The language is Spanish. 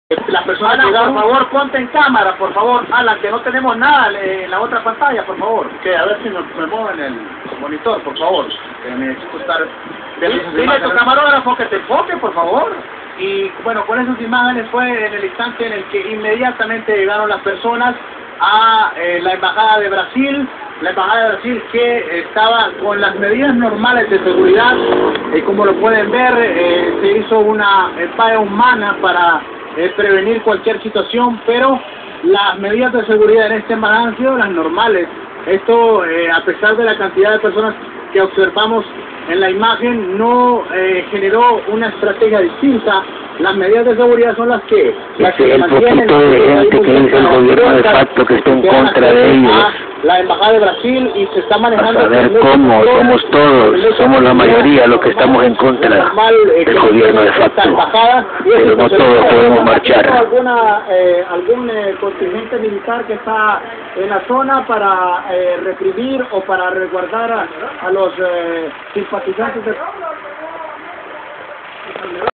Las personas Alan, llegaron. por favor, ponte en cámara, por favor. Alan, que no tenemos nada en la otra pantalla, por favor. Que a ver si me mueven el monitor, por favor. Que necesito estar viendo esas Dile a tu imágenes. camarógrafo que te enfoque, por favor. Y bueno, con esas imágenes fue en el instante en el que inmediatamente llegaron las personas a la Embajada de Brasil. La Embajada de Brasil que estaba con las medidas normales de seguridad. Como lo pueden ver, se hizo una falla humana para prevenir cualquier situación, pero las medidas de seguridad en esta embajada han sido las normales. Esto, a pesar de la cantidad de personas que observamos en la imagen, no generó una estrategia distinta. Las medidas de seguridad son las que el poquito de gente que es el gobierno de facto que está en contra de ellos. La Embajada de Brasil y se está manejando... A ver cómo, somos todos, somos la mayoría los que estamos en contra del gobierno de facto, pero no todos podemos marchar. ¿Algún contingente militar que está en la zona para reprimir o para resguardar a los simpatizantes de...